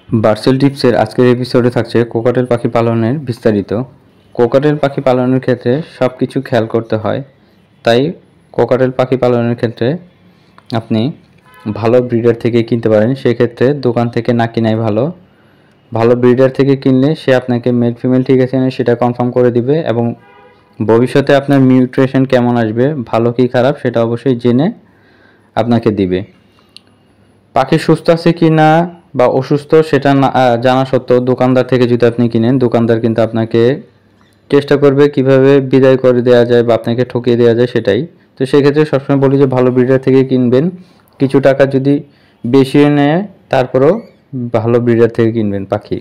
বার্সেল টিপসের আজকের এপিসোডে থাকছে কোকাটেল পাখি পালনের বিস্তারিত। কোকাটেল পাখি পালনের ক্ষেত্রে সব কিছু খেয়াল করতে হয়, তাই কোকাটেল পাখি পালনের ক্ষেত্রে আপনি ভালো ব্রিডার থেকে কিনতে পারেন। সেক্ষেত্রে দোকান থেকে না কিনাই ভালো। ভালো ব্রিডার থেকে কিনলে সে আপনাকে মেল ফিমেল ঠিক আছে না সেটা কনফার্ম করে দিবে এবং ভবিষ্যতে আপনার নিউট্রিশন কেমন আসবে, ভালো কি খারাপ সেটা অবশ্যই জেনে আপনাকে দিবে। পাখি সুস্থ আছে কি না বা অসুস্থ সেটা না জানা সত্ত্বেও দোকানদার থেকে যদি আপনি কিনেন, দোকানদার কিন্তু আপনাকে চেষ্টা করবে কিভাবে বিদায় করে দেওয়া যায় বা আপনাকে ঠকিয়ে দেওয়া যায় সেটাই। তো সেক্ষেত্রে সবসময় বলি যে ভালো ব্রিডার থেকে কিনবেন। কিছু টাকা যদি বেশি নেয় তারপরেও ভালো ব্রিডার থেকে কিনবেন।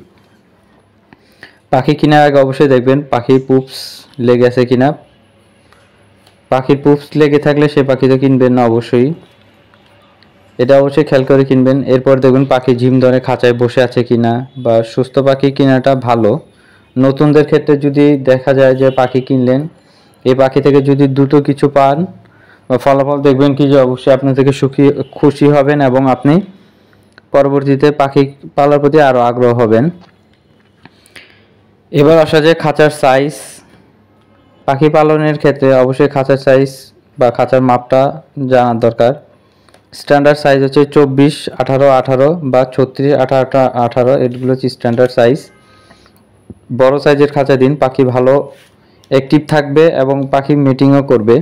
পাখি কেনার আগে অবশ্যই দেখবেন পাখির পুপস লেগে আছে কিনা। পাখির পুপস লেগে থাকলে সে পাখি তো কিনবেন না অবশ্যই, এটা অবশ্যই খেয়াল করে কিনবেন। এরপর দেখবেন পাখি ঝিম ধরে খাঁচায় বসে আছে কিনা বা সুস্থ পাখি কেনাটা ভালো। নতুনদের ক্ষেত্রে যদি দেখা যায় যে পাখি কিনলেন, এই পাখি থেকে যদি দুটো কিছু পান বা ফলাফল দেখবেন কি যে অবশ্যই আপনার থেকে খুশি হবেন এবং আপনি পরবর্তীতে পাখি পালার প্রতি আরও আগ্রহ হবেন। এবার আসা যায় খাঁচার সাইজ। পাখি পালনের ক্ষেত্রে অবশ্যই খাঁচার সাইজ বা খাঁচার মাপটা জানার দরকার। স্ট্যান্ডার্ড সাইজ হচ্ছে 24, 18, 18 বা 36, 18, 18, এগুলো হচ্ছে স্ট্যান্ডার্ড সাইজ। বড় সাইজের খাঁচা দিন, পাখি ভালো অ্যাক্টিভ থাকবে এবং পাখি মিটিংও করবে।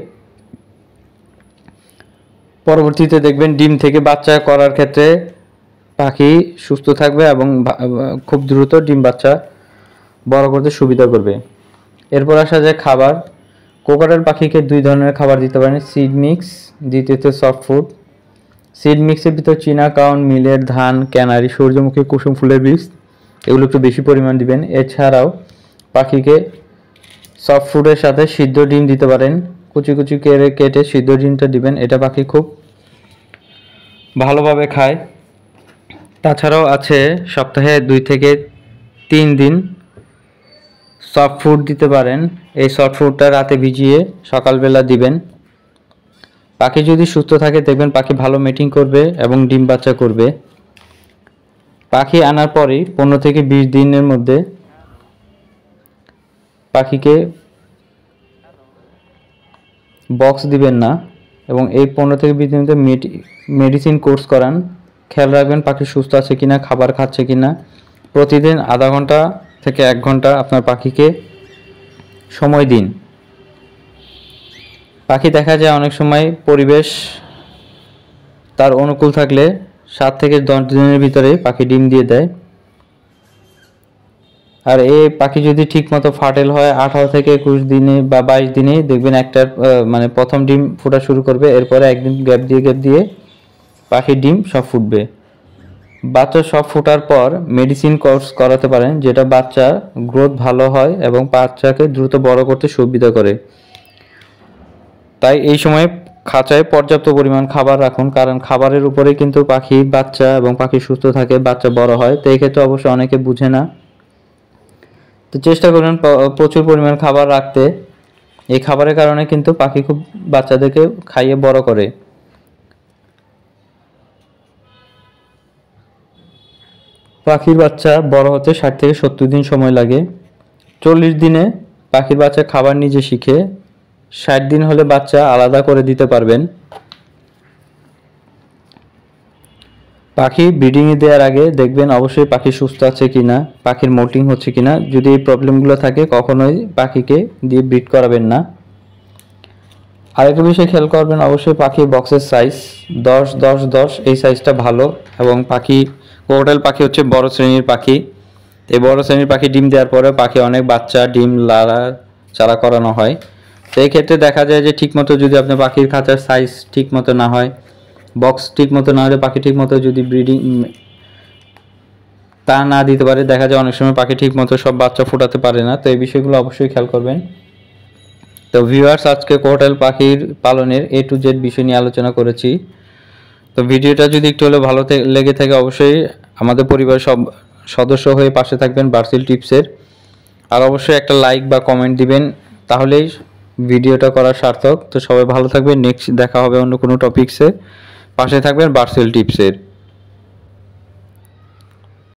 পরবর্তীতে দেখবেন ডিম থেকে বাচ্চা করার ক্ষেত্রে পাখি সুস্থ থাকবে এবং খুব দ্রুত ডিম বাচ্চা বড় করতে সুবিধা করবে। এরপর আসা যায় খাবার। কোকাটেল পাখিকে দুই ধরনের খাবার দিতে পারেন, সিড মিক্স, দ্বিতীয়ত সফট ফুড। সিড মিক্সের ভিতর চীনা কাউন, মিলেট, ধান, ক্যানারি, সূর্যমুখী, কুসুম ফুলের বীজ এগুলো একটু বেশি পরিমাণ দিবেন। এছাড়াও পাখিকে সফট ফুডের সাথে সিদ্ধ ডিম দিতে পারেন। কুচি কুচি কেটে সিদ্ধ ডিমটা দিবেন, এটা পাখি খুব ভালোভাবে খায়। তাছাড়াও আছে সপ্তাহে 2 থেকে 3 দিন সফট ফুড দিতে পারেন। এই সফট ফুডটা রাতে ভিজিয়ে সকালবেলা দিবেন। পাখি যদি সুস্থ থাকে দেখবেন পাখি ভালো মিটিং করবে এবং ডিম বাচ্চা করবে। পাখি আনার পরেই 15 থেকে 20 দিনের মধ্যে পাখিকে বক্স দিবেন না এবং এই 15 থেকে 20 দিনের মধ্যে মেডিসিন কোর্স করান। খেয়াল রাখবেন পাখি সুস্থ আছে কিনা, খাবার খাচ্ছে কিনা। প্রতিদিন আধা ঘন্টা থেকে 1 ঘন্টা আপনার পাখিকে সময় দিন। পাখি দেখা যায় অনেক সময় পরিবেশ তার অনুকূল থাকলে 7 থেকে 10 দিনের ভিতরে পাখি ডিম দিয়ে দেয়। আর এই পাখি যদি ঠিকমতো ফার্টেল হয় 18 থেকে 21 দিনে বা 22 দিনে দেখবেন একটার প্রথম ডিম ফোটা শুরু করবে। এরপরে একদিন গ্যাপ দিয়ে পাখির ডিম সব ফুটবে। বাচ্চা সব ফোটার পর মেডিসিন কোর্স করাতে পারেন, যেটা বাচ্চা গ্রোথ ভালো হয় এবং বাচ্চাকে দ্রুত বড় করতে সুবিধা করে। তাই এই সময় খাঁচায় পর্যাপ্ত পরিমাণ খাবার রাখুন, কারণ খাবারের উপরেই কিন্তু পাখি বাচ্চা এবং পাখি সুস্থ থাকে, বাচ্চা বড় হয়। তো এই ক্ষেত্রে অবশ্য অনেকে বুঝে না, তো চেষ্টা করবেন প্রচুর পরিমাণ খাবার রাখতে। এই খাবারের কারণে কিন্তু পাখি খুব বাচ্চাদেরকে খাইয়ে বড় করে। পাখির বাচ্চা বড় হতে 60 থেকে 70 দিন সময় লাগে। 40 দিনে পাখির বাচ্চা খাবার নিজে শিখে। 60 দিন হলে বাচ্চা আলাদা করে দিতে পারবেন। পাখি ব্রিডিংয়ে দেওয়ার আগে দেখবেন অবশ্যই পাখি সুস্থ আছে কিনা, পাখির মোল্টিং হচ্ছে কিনা। যদি এই প্রবলেমগুলো থাকে কখনোই পাখিকে দিয়ে ব্রিড করাবেন না। আরেকটা বিষয় খেয়াল করবেন অবশ্যই পাখির বক্সের সাইজ 10, 10, 10 এই সাইজটা ভালো। এবং কোকাটেল পাখি হচ্ছে বড় শ্রেণীর পাখি। এই বড় শ্রেণীর পাখি ডিম দেওয়ার পরে পাখি অনেক বাচ্চা ডিম চারা করানো হয়। তো এই ক্ষেত্রে দেখা যায় যে ঠিকমতো যদি আপনার পাখির খাঁচার সাইজ ঠিকমতো না হয়, বক্স ঠিকমতো না হলে পাখি ঠিকমতো যদি ব্রিডিং তা না দিতে পারে, দেখা যায় অনেক সময় পাখি ঠিকমতো সব বাচ্চা ফোটাতে পারে না। তো এই বিষয়গুলো অবশ্যই খেয়াল করবেন। তো ভিউয়ার্স, আজকে কোকাটেল পাখির পালনের A to Z বিষয় নিয়ে আলোচনা করেছি। তো ভিডিওটা যদি একটু হলে ভালো লেগে থাকে অবশ্যই আমাদের পরিবারের সব সদস্য হয়ে পাশে থাকবেন বার্সেল টিপসের। আর অবশ্যই একটা লাইক বা কমেন্ট দিবেন, তাহলেই ভিডিওটা করা সার্থক। তো সবাই ভালো থাকবেন, নেক্সট দেখা হবে অন্য কোনো টপিকসে। পাশে থাকবেন বার্সেল টিপসের।